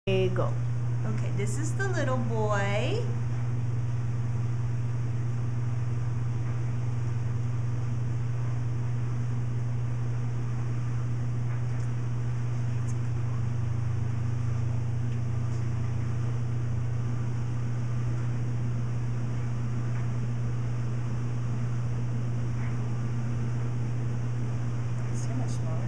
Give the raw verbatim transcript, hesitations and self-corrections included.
Go. Okay, this is the little boy. So much smaller.